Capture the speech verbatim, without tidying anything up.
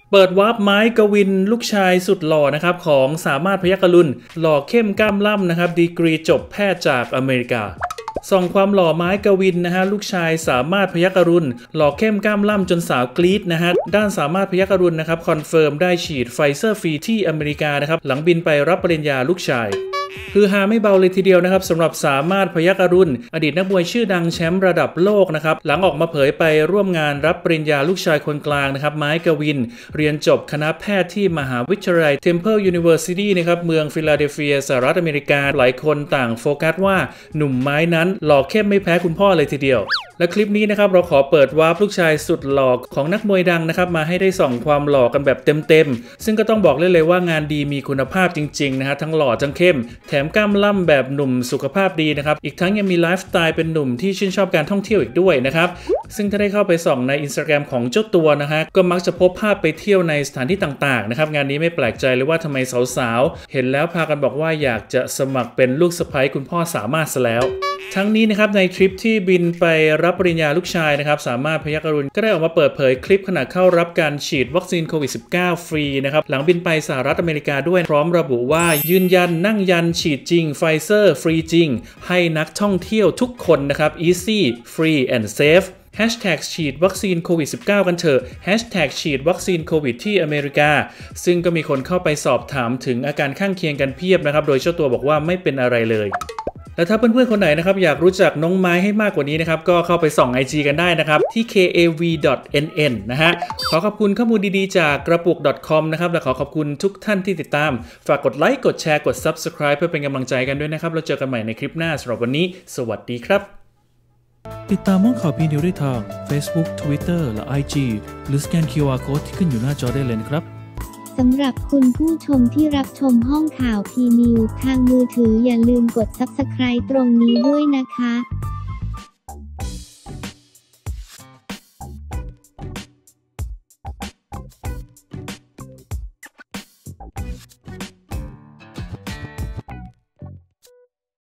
เปิดวาร์ปไม้กวินลูกชายสุดหล่อนะครับของสามารถพยัคฆรุณหล่อเข้มกล้ามล่ำนะครับดีกรีจบแพทย์จากอเมริกาส่องความหล่อไม้กวินนะฮะลูกชายสามารถพยัคฆรุณหล่อเข้มกล้ามล่ำจนสาวกรี๊ดนะฮะด้านสามารถพยัคฆรุณนะครับคอนเฟิร์มได้ฉีดไฟเซอร์ฟรีที่อเมริกานะครับหลังบินไปรับปริญญาลูกชายคือฮาไม่เบาเลยทีเดียวนะครับสำหรับสามารถพยัคฆรุณอดีตนักมวยชื่อดังแชมป์ระดับโลกนะครับหลังออกมาเผยไปร่วมงานรับปริญญาลูกชายคนกลางนะครับไม้กวินเรียนจบคณะแพทย์ที่มหาวิทยาลัย Temple University นะครับเมืองฟิลาเดลเฟียสหรัฐอเมริกาหลายคนต่างโฟกัสว่าหนุ่มไม้นั้นหล่อเข้มไม่แพ้คุณพ่อเลยทีเดียวและคลิปนี้นะครับเราขอเปิดวาร์ปลูกชายสุดหล่อของนักมวยดังนะครับมาให้ได้ส่องความหล่อกันแบบเต็มๆซึ่งก็ต้องบอกเลยเลยว่างานดีมีคุณภาพจริงๆนะฮะทั้งหล่อทั้งเข้มแถมกล้ามล่ำแบบหนุ่มสุขภาพดีนะครับอีกทั้งยังมีไลฟ์สไตล์เป็นหนุ่มที่ชื่นชอบการท่องเที่ยวอีกด้วยนะครับซึ่งถ้าได้เข้าไปส่องใน Instagram ของเจ้าตัวนะฮะก็มักจะพบภาพไปเที่ยวในสถานที่ต่างๆนะครับงานนี้ไม่แปลกใจเลยว่าทำไมสาวๆเห็นแล้วพากันบอกว่าอยากจะสมัครเป็นลูกสะใภ้คุณพ่อสามารถซะแล้วทั้งนี้นะครับในทริปที่บินไปรับปริญญาลูกชายนะครับสามารถพยัคฆรุณก็ได้ออกมาเปิดเผยคลิปขณะเข้ารับการฉีดวัคซีนโควิด สิบเก้า ฟรีนะครับหลังบินไปสหรัฐอเมริกาด้วยพร้อมระบุว่ายืนยันนั่งยันฉีดจริงไฟเซอร์ฟรีจริงให้นักท่องเที่ยวทุกคนนะครับ easy free and safeแฮชแท็กฉีดวัคซีนโควิด สิบเก้า กันเถอะแฮชแท็กฉีดวัคซีนโควิดที่อเมริกาซึ่งก็มีคนเข้าไปสอบถามถึงอาการข้างเคียงกันเพียบนะครับโดยเจ้าตัวบอกว่าไม่เป็นอะไรเลยและถ้าเพื่อนๆคนไหนนะครับอยากรู้จักน้องไม้ให้มากกว่านี้นะครับก็เข้าไปส่อง ไอ จี กันได้นะครับที่ เค เอ วี ดอท เอ็น เอ็น นะฮะขอขอบคุณข้อมูลดีๆจากกระปุก .com นะครับและขอขอบคุณทุกท่านที่ติดตามฝากกดไลค์กดแชร์กด Subscribe เพื่อเป็นกำลังใจกันด้วยนะครับเราเจอกันใหม่ในคลิปหน้าสำหรับวันนี้สวัสดีครับติดตามห้องข่าวพีนิวได้ทาง Facebook Twitter และ ไอ จี หรือสแกน คิว อาร์ Code ที่ขึ้นอยู่หน้าจอได้เลยนะครับสำหรับคุณผู้ชมที่รับชมห้องข่าวพีนิวทางมือถืออย่าลืมกด ซับสไครบ์ ตรงนี้ด้วยนะคะ